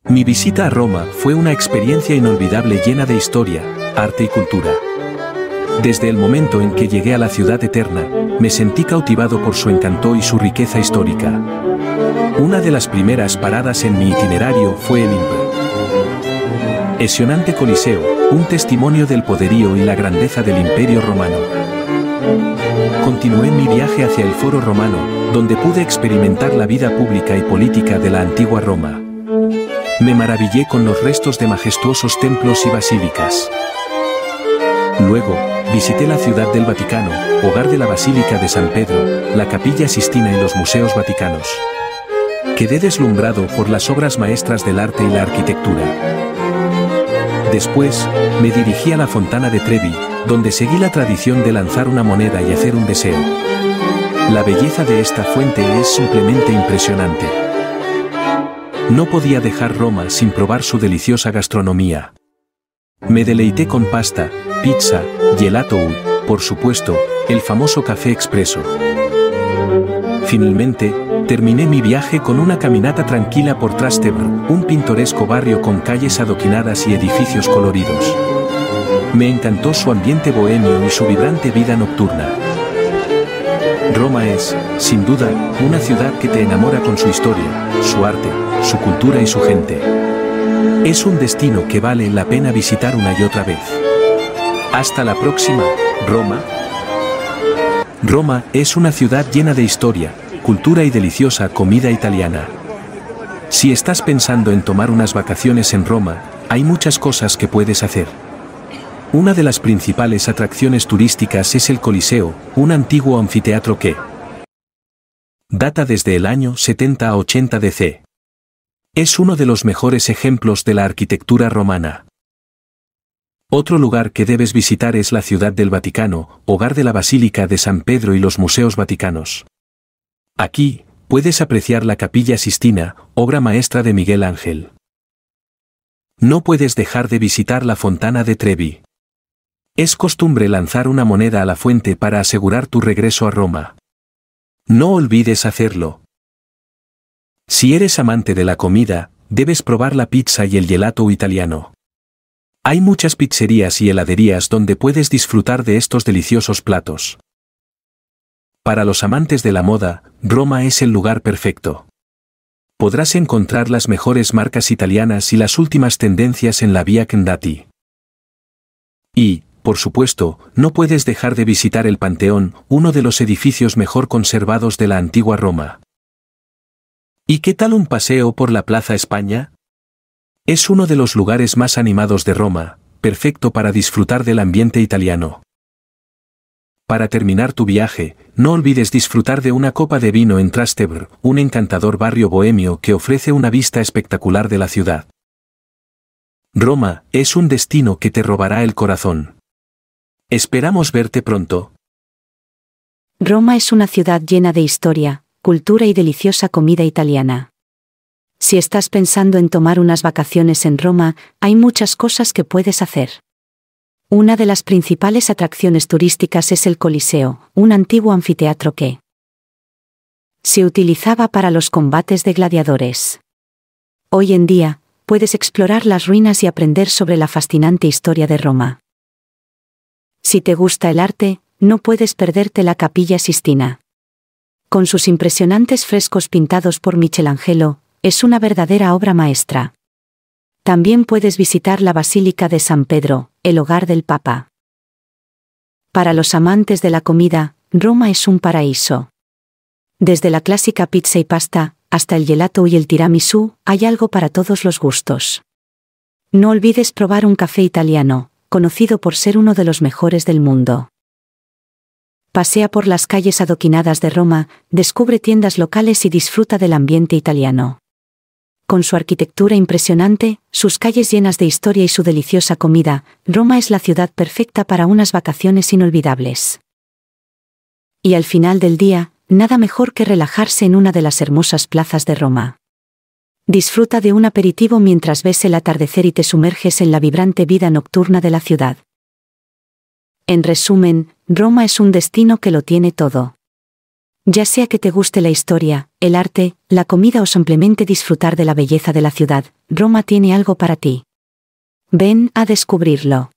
Mi visita a Roma fue una experiencia inolvidable llena de historia, arte y cultura. Desde el momento en que llegué a la ciudad eterna, me sentí cautivado por su encanto y su riqueza histórica. Una de las primeras paradas en mi itinerario fue el impresionante Coliseo, un testimonio del poderío y la grandeza del Imperio Romano. Continué mi viaje hacia el Foro Romano, donde pude experimentar la vida pública y política de la antigua Roma. Me maravillé con los restos de majestuosos templos y basílicas. Luego, visité la Ciudad del Vaticano, hogar de la Basílica de San Pedro, la Capilla Sistina y los museos vaticanos. Quedé deslumbrado por las obras maestras del arte y la arquitectura. Después, me dirigí a la Fontana de Trevi, donde seguí la tradición de lanzar una moneda y hacer un deseo. La belleza de esta fuente es simplemente impresionante. No podía dejar Roma sin probar su deliciosa gastronomía. Me deleité con pasta, pizza, gelato y, por supuesto, el famoso café expreso. Finalmente, terminé mi viaje con una caminata tranquila por Trastevere, un pintoresco barrio con calles adoquinadas y edificios coloridos. Me encantó su ambiente bohemio y su vibrante vida nocturna. Roma es, sin duda, una ciudad que te enamora con su historia, su arte, su cultura y su gente. Es un destino que vale la pena visitar una y otra vez. Hasta la próxima, Roma. Roma es una ciudad llena de historia, cultura y deliciosa comida italiana. Si estás pensando en tomar unas vacaciones en Roma, hay muchas cosas que puedes hacer. Una de las principales atracciones turísticas es el Coliseo, un antiguo anfiteatro que data desde el año 70 a 80 DC. Es uno de los mejores ejemplos de la arquitectura romana. Otro lugar que debes visitar es la Ciudad del Vaticano, hogar de la Basílica de San Pedro y los museos vaticanos. Aquí, puedes apreciar la Capilla Sistina, obra maestra de Miguel Ángel. No puedes dejar de visitar la Fontana de Trevi. Es costumbre lanzar una moneda a la fuente para asegurar tu regreso a Roma. No olvides hacerlo. Si eres amante de la comida, debes probar la pizza y el gelato italiano. Hay muchas pizzerías y heladerías donde puedes disfrutar de estos deliciosos platos. Para los amantes de la moda, Roma es el lugar perfecto. Podrás encontrar las mejores marcas italianas y las últimas tendencias en la Via Condati. Y, por supuesto, no puedes dejar de visitar el Panteón, uno de los edificios mejor conservados de la antigua Roma. ¿Y qué tal un paseo por la Plaza España? Es uno de los lugares más animados de Roma, perfecto para disfrutar del ambiente italiano. Para terminar tu viaje, no olvides disfrutar de una copa de vino en Trastevere, un encantador barrio bohemio que ofrece una vista espectacular de la ciudad. Roma es un destino que te robará el corazón. Esperamos verte pronto. Roma es una ciudad llena de historia, cultura y deliciosa comida italiana. Si estás pensando en tomar unas vacaciones en Roma, hay muchas cosas que puedes hacer. Una de las principales atracciones turísticas es el Coliseo, un antiguo anfiteatro que se utilizaba para los combates de gladiadores. Hoy en día, puedes explorar las ruinas y aprender sobre la fascinante historia de Roma. Si te gusta el arte, no puedes perderte la Capilla Sistina. Con sus impresionantes frescos pintados por Michelangelo, es una verdadera obra maestra. También puedes visitar la Basílica de San Pedro, el hogar del Papa. Para los amantes de la comida, Roma es un paraíso. Desde la clásica pizza y pasta, hasta el gelato y el tiramisú, hay algo para todos los gustos. No olvides probar un café italiano, conocido por ser uno de los mejores del mundo. Pasea por las calles adoquinadas de Roma, descubre tiendas locales y disfruta del ambiente italiano. Con su arquitectura impresionante, sus calles llenas de historia y su deliciosa comida, Roma es la ciudad perfecta para unas vacaciones inolvidables. Y al final del día, nada mejor que relajarse en una de las hermosas plazas de Roma. Disfruta de un aperitivo mientras ves el atardecer y te sumerges en la vibrante vida nocturna de la ciudad. En resumen, Roma es un destino que lo tiene todo. Ya sea que te guste la historia, el arte, la comida o simplemente disfrutar de la belleza de la ciudad, Roma tiene algo para ti. Ven a descubrirlo.